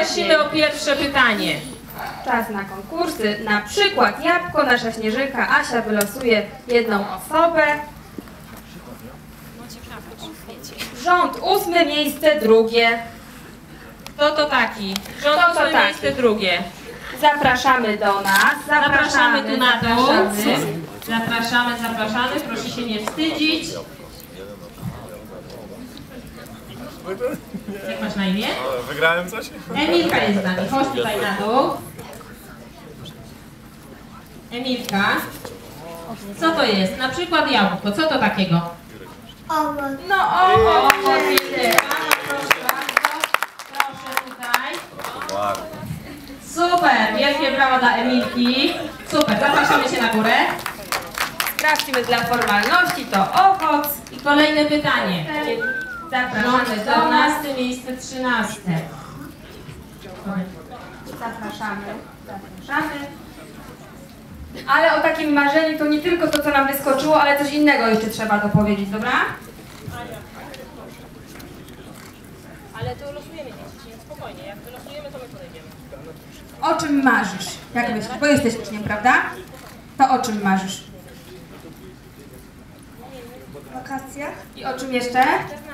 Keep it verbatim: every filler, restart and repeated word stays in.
Prosimy o pierwsze pytanie. Czas na konkursy. Na przykład jabłko, nasza Śnieżynka Asia wylosuje jedną osobę. Rząd ósme, miejsce drugie. Kto to taki? Rząd Kto to ósme, taki? miejsce drugie. Zapraszamy do nas. Zapraszamy tu na dół. zapraszamy. Zapraszamy, zapraszamy. Proszę się nie wstydzić. Jak masz na imię? Wygrałem coś? Emilka jest z nami. Chodź tutaj na dół. Emilka. Co to jest? Na przykład jabłko. Co to takiego? Owoc. No o, Proszę bardzo. Proszę tutaj. Super. Wielkie brawa dla Emilki. Super. Zapraszamy się na górę. sprawdźmy dla formalności, to owoc. I kolejne pytanie. Zapraszamy do nas. czternaste, miejsce trzynaste. Zapraszamy. Zapraszamy. Ale o takim marzeniu to nie tylko to, co nam wyskoczyło, ale coś innego jeszcze trzeba dopowiedzieć, dobra? Ale to losujemy dzieci, spokojnie. Jak wylosujemy, to my podejdziemy. O czym marzysz? Jak myślisz? Bo jesteś uczniem, prawda? To o czym marzysz? Wakacjach. I o czym jeszcze?